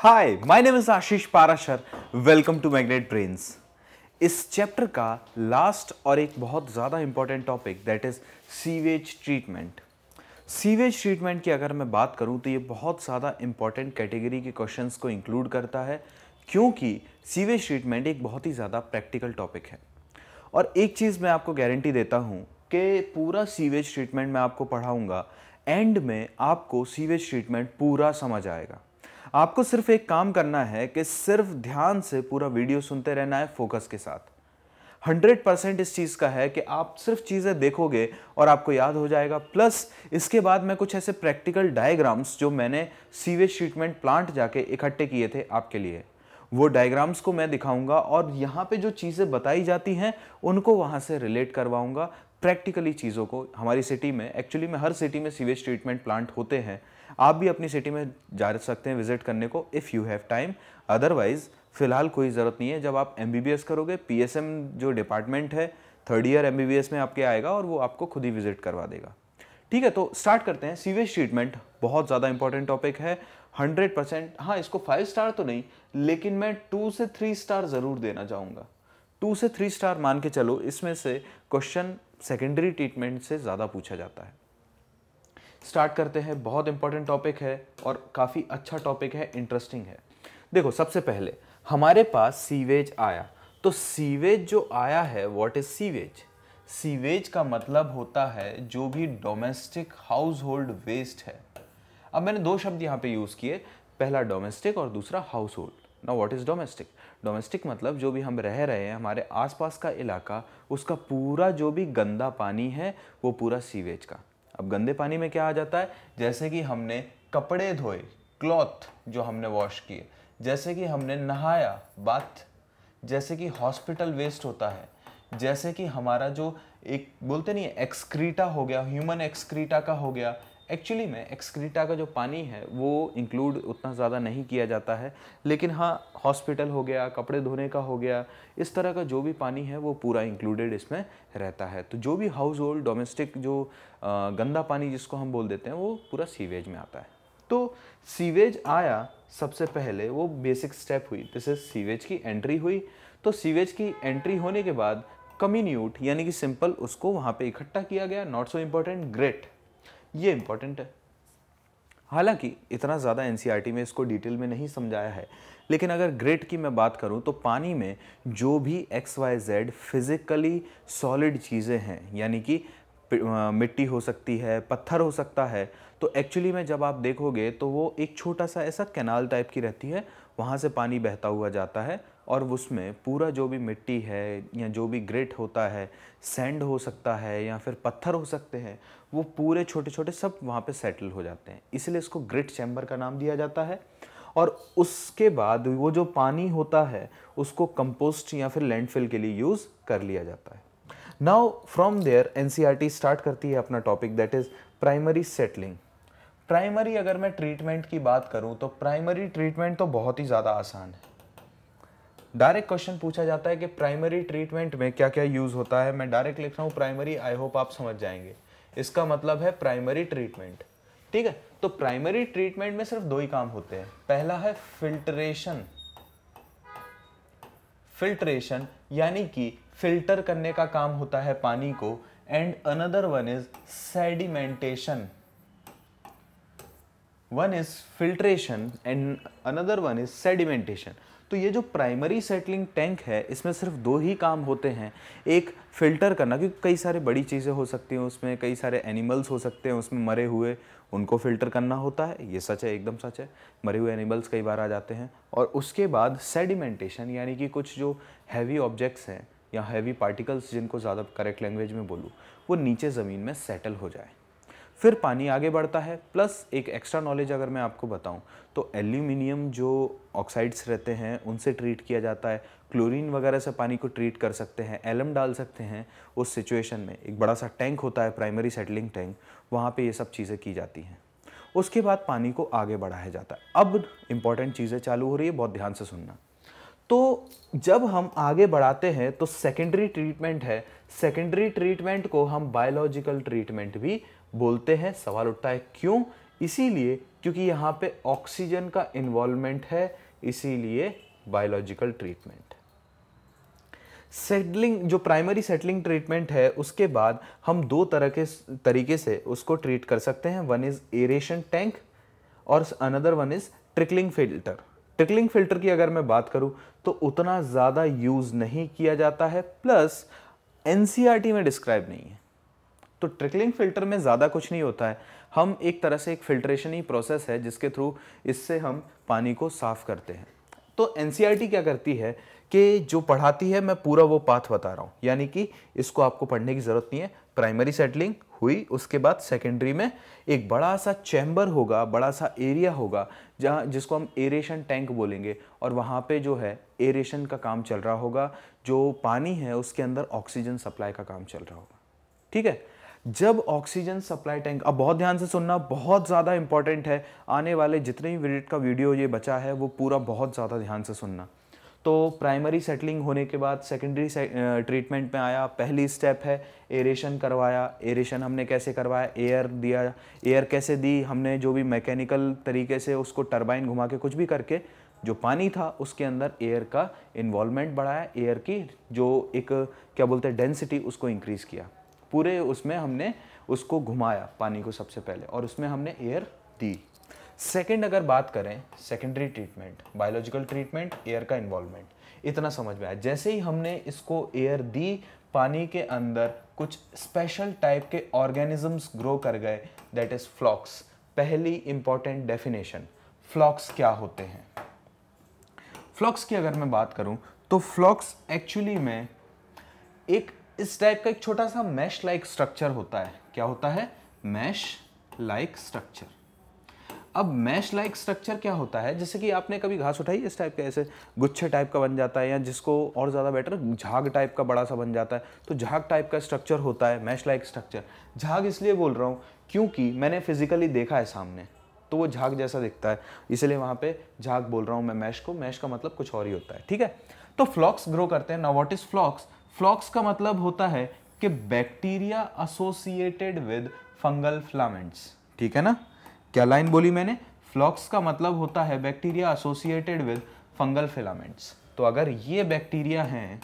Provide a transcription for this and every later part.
Hi, my name is Ashish Parashar. Welcome to Magnet Brains. इस chapter का last और एक बहुत ज़्यादा important topic that is sewage treatment. Sewage treatment की अगर मैं बात करूं तो ये बहुत ज़्यादा इंपॉर्टेंट कैटेगरी के क्वेश्चंस को इंक्लूड करता है, क्योंकि सीवेज ट्रीटमेंट एक बहुत ही ज़्यादा प्रैक्टिकल टॉपिक है। और एक चीज़ मैं आपको गारंटी देता हूँ कि पूरा सीवेज ट्रीटमेंट मैं आपको पढ़ाऊँगा, एंड में आपको सीवेज ट्रीटमेंट पूरा समझ आएगा। आपको सिर्फ एक काम करना है कि सिर्फ ध्यान से पूरा वीडियो सुनते रहना है फोकस के साथ। 100% इस चीज़ का है कि आप सिर्फ चीज़ें देखोगे और आपको याद हो जाएगा। प्लस इसके बाद मैं कुछ ऐसे प्रैक्टिकल डायग्राम्स जो मैंने सीवेज ट्रीटमेंट प्लांट जाके इकट्ठे किए थे आपके लिए, वो डायग्राम्स को मैं दिखाऊंगा और यहाँ पे जो चीज़ें बताई जाती हैं उनको वहाँ से रिलेट करवाऊंगा प्रैक्टिकली चीज़ों को। हमारी सिटी में, एक्चुअली में हर सिटी में सीवेज ट्रीटमेंट प्लांट होते हैं। आप भी अपनी सिटी में जा सकते हैं विजिट करने को if you have time. Otherwise फिलहाल कोई ज़रूरत नहीं है। जब आप MBBS करोगे, PSM जो डिपार्टमेंट है 3rd ईयर MBBS में आपके आएगा और वो आपको खुद ही विजिट करवा देगा। ठीक है, तो स्टार्ट करते हैं। सीवेज ट्रीटमेंट बहुत ज़्यादा इंपॉर्टेंट टॉपिक है 100%। हाँ, इसको 5 स्टार तो नहीं, लेकिन मैं 2 से 3 स्टार ज़रूर देना चाहूँगा। 2 से 3 स्टार मान के चलो। इसमें से क्वेश्चन सेकेंडरी ट्रीटमेंट से ज़्यादा पूछा जाता है। स्टार्ट करते हैं। बहुत इंपॉर्टेंट टॉपिक है और काफ़ी अच्छा टॉपिक है, इंटरेस्टिंग है। देखो, सबसे पहले हमारे पास सीवेज आया, तो सीवेज जो आया है, व्हाट इज सीवेज? सीवेज का मतलब होता है जो भी डोमेस्टिक हाउस होल्ड वेस्ट है। अब मैंने 2 शब्द यहाँ पे यूज़ किए, पहला डोमेस्टिक और दूसरा household. Now what is domestic? Domestic मतलब जो भी हम रह रहे हैं, हमारे आसपास का इलाका, उसका पूरा जो भी गंदा पानी है वो पूरा सीवेज का। अब गंदे पानी में क्या आ जाता है? जैसे कि हमने कपड़े धोए, क्लॉथ जो हमने वॉश किए, जैसे कि हमने नहाया, बाथ, जैसे कि हॉस्पिटल वेस्ट होता है, जैसे कि हमारा जो एक बोलते नहीं है एक्सक्रीटा हो गया, ह्यूमन एक्सक्रीटा का हो गया। एक्चुअली में एक्सक्रीटा का जो पानी है वो इंक्लूड उतना ज़्यादा नहीं किया जाता है, लेकिन हाँ, हॉस्पिटल हो गया, कपड़े धोने का हो गया, इस तरह का जो भी पानी है वो पूरा इंक्लूडेड इसमें रहता है। तो जो भी हाउस होल्ड डोमेस्टिक जो गंदा पानी जिसको हम बोल देते हैं वो पूरा सीवेज में आता है। तो सीवेज आया, सबसे पहले वो बेसिक स्टेप हुई, जैसे सीवेज की एंट्री हुई। तो सीवेज की एंट्री होने के बाद कम्युनिट यानी कि सिंपल उसको वहाँ पे इकट्ठा किया गया। नॉट सो इम्पोर्टेंट, ग्रेट, ये इंपॉर्टेंट है। हालांकि इतना ज़्यादा NCERT में इसको डिटेल में नहीं समझाया है, लेकिन अगर ग्रेट की मैं बात करूं तो पानी में जो भी XYZ फिजिकली सॉलिड चीज़ें हैं, यानी कि मिट्टी हो सकती है, पत्थर हो सकता है, तो एक्चुअली में जब आप देखोगे तो वो एक छोटा सा ऐसा कैनाल टाइप की रहती है, वहाँ से पानी बहता हुआ जाता है और उसमें पूरा जो भी मिट्टी है या जो भी ग्रेट होता है, सैंड हो सकता है या फिर पत्थर हो सकते हैं, वो पूरे छोटे छोटे सब वहाँ पे सेटल हो जाते हैं। इसलिए इसको ग्रेट चैम्बर का नाम दिया जाता है। और उसके बाद वो जो पानी होता है उसको कंपोस्ट या फिर लैंडफिल के लिए यूज़ कर लिया जाता है। Now from there NCERT start करती है अपना topic that is primary settling. Primary अगर मैं ट्रीटमेंट की बात करूं तो प्राइमरी ट्रीटमेंट तो बहुत ही ज़्यादा आसान है। डायरेक्ट क्वेश्चन पूछा जाता है कि प्राइमरी ट्रीटमेंट में क्या क्या यूज़ होता है। मैं डायरेक्ट लिख रहा हूँ प्राइमरी, आई होप आप समझ जाएंगे। इसका मतलब है प्राइमरी ट्रीटमेंट। ठीक है, तो प्राइमरी ट्रीटमेंट में सिर्फ 2 ही काम होते हैं। पहला है फिल्ट्रेशन, फिल्ट्रेशन यानी कि फिल्टर करने का काम होता है पानी को, and another one is sedimentation. One is filtration and another one is sedimentation. तो ये जो प्राइमरी सेटलिंग टैंक है, इसमें सिर्फ 2 ही काम होते हैं। एक फिल्टर करना, क्योंकि कई सारे बड़ी चीज़ें हो सकती हैं उसमें, कई सारे एनिमल्स हो सकते हैं उसमें मरे हुए, उनको फिल्टर करना होता है। ये सच है, एकदम सच है, मरे हुए एनिमल्स कई बार आ जाते हैं। और उसके बाद सेडिमेंटेशन यानी कि कुछ जो हैवी ऑब्जेक्ट्स हैं या हैवी पार्टिकल्स, जिनको ज़्यादा करेक्ट लैंग्वेज में बोलूँ, वो नीचे ज़मीन में सेटल हो जाए, फिर पानी आगे बढ़ता है। प्लस एक एक्स्ट्रा नॉलेज अगर मैं आपको बताऊं तो एल्यूमिनियम जो ऑक्साइड्स रहते हैं उनसे ट्रीट किया जाता है। क्लोरीन वगैरह से पानी को ट्रीट कर सकते हैं, एलम डाल सकते हैं। उस सिचुएशन में एक बड़ा सा टैंक होता है, प्राइमरी सेटलिंग टैंक, वहाँ पे ये सब चीज़ें की जाती हैं। उसके बाद पानी को आगे बढ़ाया जाता है। अब इंपॉर्टेंट चीज़ें चालू हो रही है, बहुत ध्यान से सुनना। तो जब हम आगे बढ़ाते हैं तो सेकेंडरी ट्रीटमेंट है। सेकेंडरी ट्रीटमेंट को हम बायोलॉजिकल ट्रीटमेंट भी बोलते हैं। सवाल उठता है क्यों? इसीलिए क्योंकि यहाँ पे ऑक्सीजन का इन्वॉल्वमेंट है, इसीलिए बायोलॉजिकल ट्रीटमेंट। सेटलिंग, जो प्राइमरी सेटलिंग ट्रीटमेंट है, उसके बाद हम दो तरह के तरीके से उसको ट्रीट कर सकते हैं। वन इज एरेशन टैंक और another one is trickling filter. Trickling filter की अगर मैं बात करूं तो उतना ज़्यादा यूज़ नहीं किया जाता है, प्लस एनसीईआरटी में डिस्क्राइब नहीं है। तो ट्रिकलिंग फिल्टर में ज़्यादा कुछ नहीं होता है, हम एक तरह से एक फिल्ट्रेशन ही प्रोसेस है जिसके थ्रू इससे हम पानी को साफ करते हैं। तो एनसीईआरटी क्या करती है कि जो पढ़ाती है, मैं पूरा वो पाथ बता रहा हूँ, यानी कि इसको आपको पढ़ने की ज़रूरत नहीं है। प्राइमरी सेटलिंग हुई, उसके बाद सेकेंडरी में एक बड़ा सा चैम्बर होगा, बड़ा सा एरिया होगा जहाँ, जिसको हम एरेशन टैंक बोलेंगे, और वहाँ पे जो है एरेशन का काम चल रहा होगा। जो पानी है उसके अंदर ऑक्सीजन सप्लाई का काम चल रहा होगा। ठीक है, जब ऑक्सीजन सप्लाई टैंक, अब बहुत ध्यान से सुनना, बहुत ज़्यादा इंपॉर्टेंट है, आने वाले जितने भी मिनट का वीडियो ये बचा है वो पूरा बहुत ज़्यादा ध्यान से सुनना। तो प्राइमरी सेटलिंग होने के बाद सेकेंडरी ट्रीटमेंट में आया, पहली स्टेप है एरेशन करवाया। एरेशन हमने कैसे करवाया, एयर दिया। एयर कैसे दी हमने, जो भी मैकेनिकल तरीके से उसको टरबाइन घुमा के कुछ भी करके जो पानी था उसके अंदर एयर का इन्वॉल्वमेंट बढ़ाया, एयर की जो एक क्या बोलते हैं डेंसिटी, उसको इंक्रीज़ किया। पूरे उसमें हमने उसको घुमाया पानी को सबसे पहले, और उसमें हमने एयर दी। सेकंड अगर बात करें, secondary treatment, biological treatment, air का इन्वॉल्वमेंट, इतना समझ में आया। जैसे ही हमने इसको एयर दी, पानी के अंदर कुछ स्पेशल टाइप के ऑर्गेनिजम्स ग्रो कर गए, दैट इज फ्लॉक्स। पहली इंपॉर्टेंट डेफिनेशन, फ्लॉक्स क्या होते हैं। फ्लॉक्स की अगर मैं बात करूं तो फ्लॉक्स एक्चुअली में एक इस टाइप का एक छोटा सा मैश लाइक स्ट्रक्चर होता है। क्या होता है, मैश लाइक स्ट्रक्चर। अब मैश लाइक स्ट्रक्चर क्या होता है, जैसे कि आपने कभी घास उठाई, इस टाइप का ऐसे गुच्छे टाइप का बन जाता है, या जिसको और ज़्यादा बेटर झाग टाइप का बड़ा सा बन जाता है, तो झाग टाइप का स्ट्रक्चर होता है मैश लाइक स्ट्रक्चर। झाग इसलिए बोल रहा हूँ क्योंकि मैंने फिजिकली देखा है सामने, तो वो झाग जैसा दिखता है, इसलिए वहाँ पे झाग बोल रहा हूँ मैं मैश को। मैश का मतलब कुछ और ही होता है। ठीक है, तो फ्लॉक्स ग्रो करते हैं। Now what is flocs. Flocs का मतलब होता है कि bacteria associated with fungal filaments. ठीक है ना, क्या लाइन बोली मैंने, फ्लॉक्स का मतलब होता है bacteria associated with fungal filaments. तो अगर ये बैक्टीरिया हैं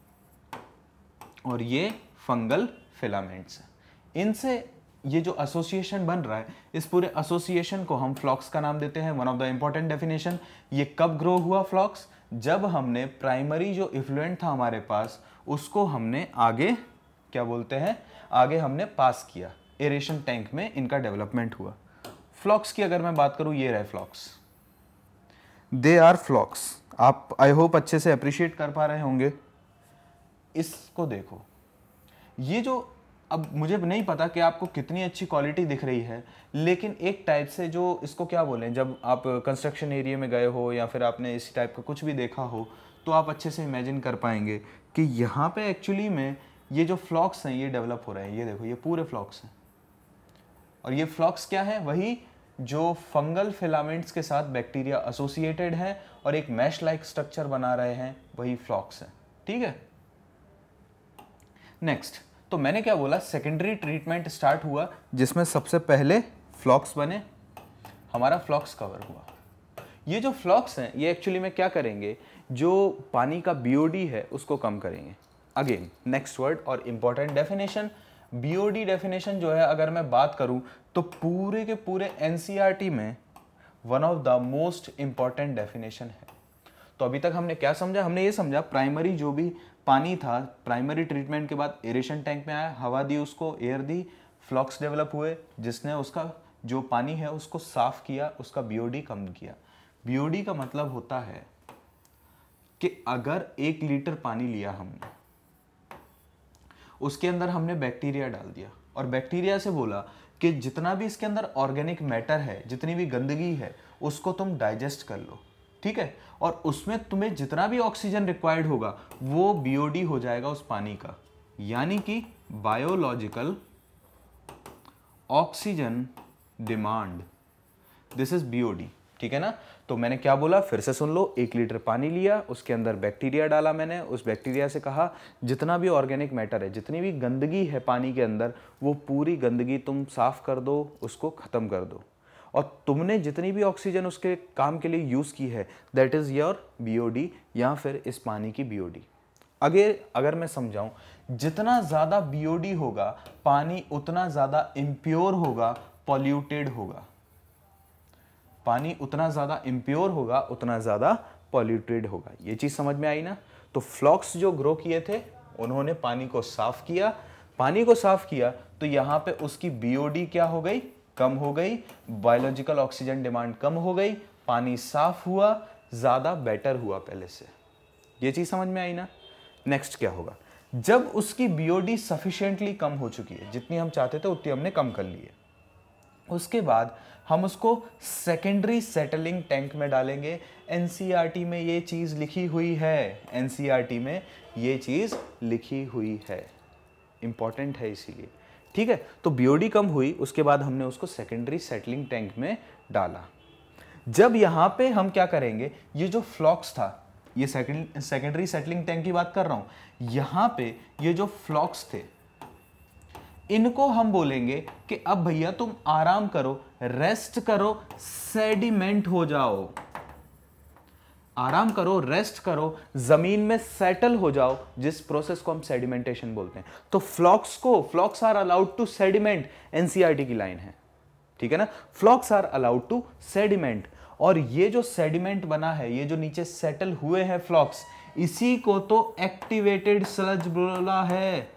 और ये फंगल फिलामेंट्स, इनसे ये जो एसोसिएशन बन रहा है, इस पूरे एसोसिएशन को हम फ्लॉक्स का नाम देते हैं। One of the important definition, ये कब ग्रो हुआ फ्लॉक्स, जब हमने प्राइमरी जो इफ्लुएंट था हमारे पास, उसको हमने आगे क्या बोलते हैं, आगे हमने पास किया, एरेशन टैंक में इनका डेवलपमेंट हुआ। फ्लॉक्स की अगर मैं बात करूं, ये रहे फ्लॉक्स, दे आर फ्लॉक्स। आप आई होप अच्छे से अप्रिशिएट कर पा रहे होंगे। इसको देखो, ये जो, अब मुझे नहीं पता कि आपको कितनी अच्छी क्वालिटी दिख रही है, लेकिन एक टाइप से जो इसको क्या बोलें, जब आप कंस्ट्रक्शन एरिया में गए हो या फिर आपने इसी टाइप का कुछ भी देखा हो, तो आप अच्छे से इमेजिन कर पाएंगे कि यहाँ पे एक्चुअली में ये जो फ्लॉक्स हैं ये डेवलप हो रहे हैं। ये देखो, ये पूरे फ्लॉक्स हैं, और ये फ्लॉक्स क्या है, वही जो फंगल फिलामेंट्स के साथ बैक्टीरिया एसोसिएटेड है और एक मैश लाइक स्ट्रक्चर बना रहे हैं, वही फ्लॉक्स है। ठीक है, नेक्स्ट, तो मैंने क्या बोला, सेकेंडरी ट्रीटमेंट स्टार्ट हुआ, जिसमें सबसे पहले फ्लॉक्स बने, हमारा फ्लॉक्स कवर हुआ। ये जो फ्लॉक्स हैं ये एक्चुअली में क्या करेंगे, जो पानी का बीओडी है उसको कम करेंगे। अगेन नेक्स्ट वर्ड और इंपॉर्टेंट डेफिनेशन, बीओडी डेफिनेशन जो है अगर मैं बात करूं तो पूरे के पूरे एनसीईआरटी में one of the most important definition है। तो अभी तक हमने क्या समझा, हमने ये समझा प्राइमरी जो भी पानी था, प्राइमरी ट्रीटमेंट के बाद एरेशन टैंक में आया, हवा दी उसको, एयर दी, फ्लॉक्स डेवलप हुए, जिसने उसका जो पानी है उसको साफ किया, उसका बीओडी कम किया। बीओडी का मतलब होता है कि अगर 1 लीटर पानी लिया हमने, उसके अंदर हमने बैक्टीरिया डाल दिया और बैक्टीरिया से बोला कि जितना भी इसके अंदर ऑर्गेनिक मैटर है, जितनी भी गंदगी है, उसको तुम डाइजेस्ट कर लो। ठीक है, और उसमें तुम्हें जितना भी ऑक्सीजन रिक्वायर्ड होगा वो बीओडी हो जाएगा उस पानी का, यानी कि biological oxygen demand, this is BOD. ठीक है ना, तो मैंने क्या बोला, फिर से सुन लो, 1 लीटर पानी लिया, उसके अंदर बैक्टीरिया डाला मैंने, उस बैक्टीरिया से कहा जितना भी ऑर्गेनिक मैटर है, जितनी भी गंदगी है पानी के अंदर, वो पूरी गंदगी तुम साफ कर दो, उसको ख़त्म कर दो। और तुमने जितनी भी ऑक्सीजन उसके काम के लिए यूज़ की है दैट इज़ योर बीओडी या फिर इस पानी की बीओडी। अगर मैं समझाऊं, जितना ज़्यादा बीओडी होगा पानी उतना ज़्यादा इम्प्योर होगा, पॉल्यूटेड होगा। पानी उतना ज़्यादा इम्प्योर होगा उतना ज़्यादा पॉल्यूटेड होगा। ये चीज़ समझ में आई ना। तो फ्लॉक्स जो ग्रो किए थे उन्होंने पानी को साफ किया, पानी को साफ किया तो यहाँ पे उसकी बीओडी क्या हो गई, कम हो गई, बायोलॉजिकल ऑक्सीजन डिमांड कम हो गई, पानी साफ हुआ, ज़्यादा बेटर हुआ पहले से। ये चीज़ समझ में आई ना। नेक्स्ट क्या होगा, जब उसकी बीओडी सफिशिएंटली कम हो चुकी है, जितनी हम चाहते थे उतनी हमने कम कर ली है, उसके बाद हम उसको सेकेंडरी सेटलिंग टैंक में डालेंगे। एनसीईआरटी में ये चीज़ लिखी हुई है, एनसीईआरटी में ये चीज़ लिखी हुई है, इंपॉर्टेंट है इसीलिए, ठीक है। तो बीओडी कम हुई, उसके बाद हमने उसको सेकेंडरी सेटलिंग टैंक में डाला। जब यहाँ पे हम क्या करेंगे, ये जो फ्लॉक्स था, ये सेकेंडरी सेटलिंग टैंक की बात कर रहा हूँ, यहाँ पे ये जो फ्लॉक्स थे इनको हम बोलेंगे कि अब भैया तुम आराम करो, रेस्ट करो, सेडिमेंट हो जाओ, आराम करो, रेस्ट करो, जमीन में सेटल हो जाओ, जिस प्रोसेस को हम सेडिमेंटेशन बोलते हैं। तो flocs are allowed to sediment, NCERT की लाइन है, ठीक है ना। Flocs are allowed to sediment, और ये जो सेडिमेंट बना है, ये जो नीचे सेटल हुए हैं फ्लॉक्स, इसी को तो एक्टिवेटेड स्लज बोला है,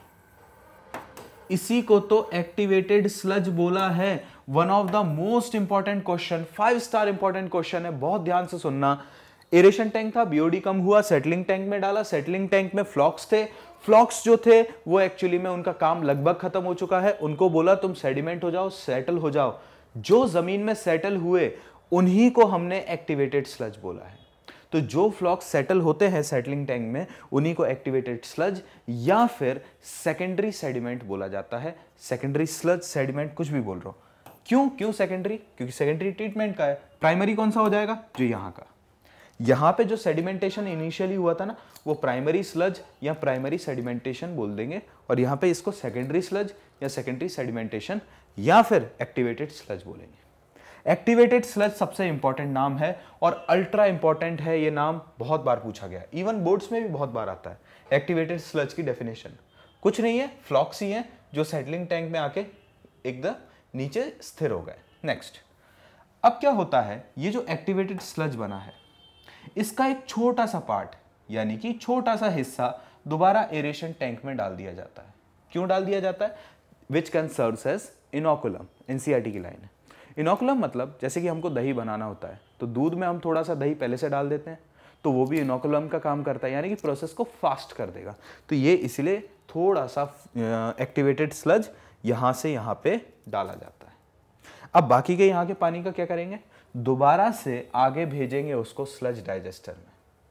इसी को तो एक्टिवेटेड स्लज बोला है। One of the most important question, 5 star important question है, बहुत ध्यान से सुनना। एरेशन टैंक था, बीओडी कम हुआ, सेटलिंग टैंक में डाला, सेटलिंग टैंक में फ्लॉक्स थे, फ्लॉक्स जो थे वो एक्चुअली में उनका काम लगभग खत्म हो चुका है, उनको बोला तुम सेडिमेंट हो जाओ, सेटल हो जाओ। जो जमीन में सेटल हुए उन्हीं को हमने एक्टिवेटेड स्लज बोला है। तो जो फ्लॉक्स सेटल होते हैं सेटलिंग टैंक में उन्हीं को एक्टिवेटेड स्लज या फिर सेकेंडरी सेडिमेंट बोला जाता है। सेकेंडरी स्लज, सेडिमेंट कुछ भी बोल रहा हूं। क्यों सेकेंडरी? क्योंकि सेकेंडरी ट्रीटमेंट का है। प्राइमरी कौन सा हो जाएगा, जो यहां का, यहां पे जो सेडिमेंटेशन इनिशियली हुआ था ना, वो प्राइमरी स्लज या प्राइमरी सेडिमेंटेशन बोल देंगे, और यहां पे इसको सेकेंडरी स्लज या सेकेंडरी सेडिमेंटेशन या फिर एक्टिवेटेड स्लज बोलेंगे। एक्टिवेटेड स्लज सबसे इंपॉर्टेंट नाम है और अल्ट्रा इंपॉर्टेंट है, ये नाम बहुत बार पूछा गया है, इवन बोर्ड्स में भी बहुत बार आता है। एक्टिवेटेड स्लज की डेफिनेशन कुछ नहीं है, फ्लॉक्स ही है जो सेटलिंग टैंक में आके एकदम नीचे स्थिर हो गए। नेक्स्ट, अब क्या होता है, ये जो एक्टिवेटेड स्लज बना है इसका एक छोटा सा पार्ट यानी कि छोटा सा हिस्सा दोबारा एरेशन टैंक में डाल दिया जाता है। क्यों डाल दिया जाता है? Which can serve as inoculum, NCERT की लाइन है। इनोकुलम मतलब जैसे कि हमको दही बनाना होता है तो दूध में हम थोड़ा सा दही पहले से डाल देते हैं, तो वो भी इनोकुलम का काम करता है, यानी कि प्रोसेस को फास्ट कर देगा। तो ये इसलिए थोड़ा सा एक्टिवेटेड स्लज यहाँ से यहाँ पे डाला जाता है। अब बाकी के यहाँ के पानी का क्या करेंगे, दोबारा से आगे भेजेंगे उसको स्लज डाइजेस्टर में।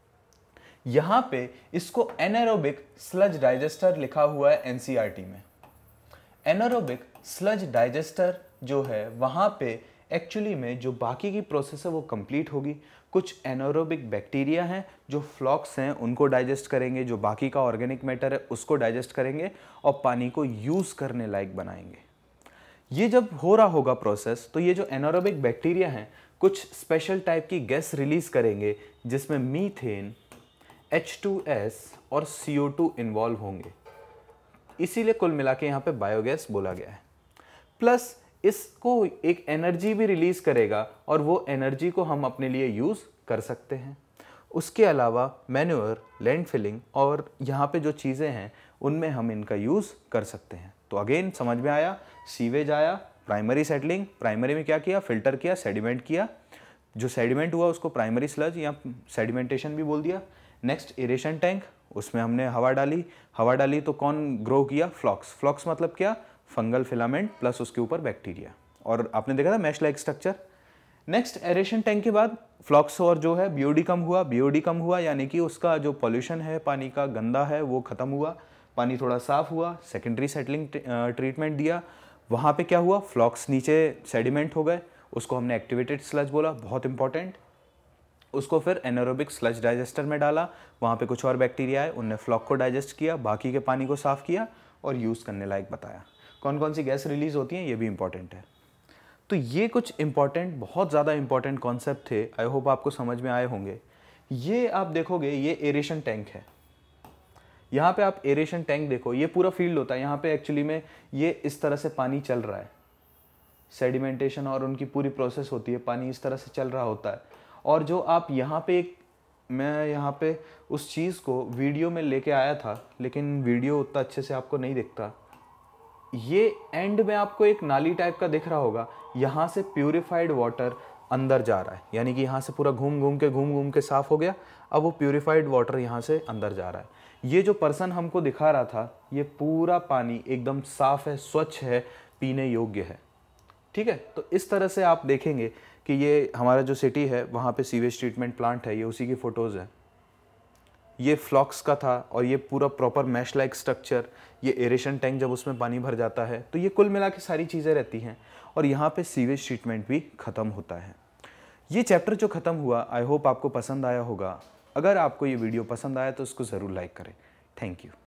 यहाँ पे इसको एनारोबिक स्लज डाइजेस्टर लिखा हुआ है एनसीईआरटी में। एनारोबिक स्लज डाइजेस्टर जो है वहाँ पे एक्चुअली में जो बाकी की प्रोसेस है वो कंप्लीट होगी। कुछ एनारोबिक बैक्टीरिया हैं जो फ्लॉक्स हैं उनको डाइजेस्ट करेंगे, जो बाकी का ऑर्गेनिक मैटर है उसको डाइजेस्ट करेंगे और पानी को यूज़ करने लायक बनाएंगे। ये जब हो रहा होगा प्रोसेस, तो ये जो एनारोबिक बैक्टीरिया हैं कुछ स्पेशल टाइप की गैस रिलीज करेंगे जिसमें मीथेन, H2S और CO2 इन्वॉल्व होंगे, इसीलिए कुल मिला के यहाँ पे बायोगैस बोला गया है। प्लस इसको एक एनर्जी भी रिलीज करेगा और वो एनर्जी को हम अपने लिए यूज़ कर सकते हैं। उसके अलावा मैन्योर, लैंड फिलिंग और यहाँ पे जो चीज़ें हैं उनमें हम इनका यूज़ कर सकते हैं। तो अगेन समझ में आया, सीवेज आया, प्राइमरी सेटलिंग, प्राइमरी में क्या किया, फिल्टर किया, सेडिमेंट किया, जो सेडिमेंट हुआ उसको प्राइमरी स्लज या सेडिमेंटेशन भी बोल दिया। नेक्स्ट एरेशन टैंक, उसमें हमने हवा डाली तो कौन ग्रो किया, फ्लॉक्स। फ्लॉक्स मतलब क्या, फंगल फिलामेंट प्लस उसके ऊपर बैक्टीरिया, और आपने देखा था mesh like structure. Next aeration tank के बाद फ्लॉक्स और जो है बीओडी कम हुआ यानी कि उसका जो पॉल्यूशन है पानी का गंदा है वो खत्म हुआ, पानी थोड़ा साफ हुआ। सेकेंडरी सेटलिंग ट्रीटमेंट दिया, वहाँ पे क्या हुआ, फ्लॉक्स नीचे सेडिमेंट हो गए, उसको हमने एक्टिवेटेड स्लज बोला, बहुत इंपॉर्टेंट। उसको फिर एनारोबिक स्लज डाइजेस्टर में डाला, वहाँ पे कुछ और बैक्टीरिया है, उनने फ्लॉक को डाइजेस्ट किया, बाकी के पानी को साफ किया और यूज़ करने लायक बताया। कौन कौन सी गैस रिलीज होती हैं ये भी इंपॉर्टेंट है। तो ये कुछ इंपॉर्टेंट, बहुत ज़्यादा इंपॉर्टेंट कॉन्सेप्ट थे, आई होप आपको समझ में आए होंगे। ये आप देखोगे, ये एरेशन टैंक है। यहाँ पे आप एरेशन टैंक देखो, ये पूरा फील्ड होता है। यहाँ पे एक्चुअली में ये इस तरह से पानी चल रहा है, सेडिमेंटेशन और उनकी पूरी प्रोसेस होती है, पानी इस तरह से चल रहा होता है। और जो आप यहाँ पे मैं यहाँ पे उस चीज़ को वीडियो में लेके आया था, लेकिन वीडियो उतना अच्छे से आपको नहीं दिखता। ये एंड में आपको एक नाली टाइप का दिख रहा होगा, यहाँ से प्यूरिफाइड वाटर अंदर जा रहा है, यानी कि यहाँ से पूरा घूम घूम के साफ हो गया। अब वो प्यूरिफाइड वाटर यहाँ से अंदर जा रहा है। ये जो पर्सन हमको दिखा रहा था, ये पूरा पानी एकदम साफ है, स्वच्छ है, पीने योग्य है। ठीक है, तो इस तरह से आप देखेंगे कि ये हमारा जो सिटी है वहाँ पे सीवेज ट्रीटमेंट प्लांट है, ये उसी की फ़ोटोज़ है। ये फ्लॉक्स का था और ये पूरा प्रॉपर मैश लाइक स्ट्रक्चर, ये एरेशन टैंक जब उसमें पानी भर जाता है, तो ये कुल मिला के सारी चीज़ें रहती हैं। और यहाँ पे सीवेज ट्रीटमेंट भी ख़त्म होता है। ये चैप्टर जो ख़त्म हुआ, आई होप आपको पसंद आया होगा। अगर आपको ये वीडियो पसंद आया तो इसको ज़रूर लाइक करें। Thank you.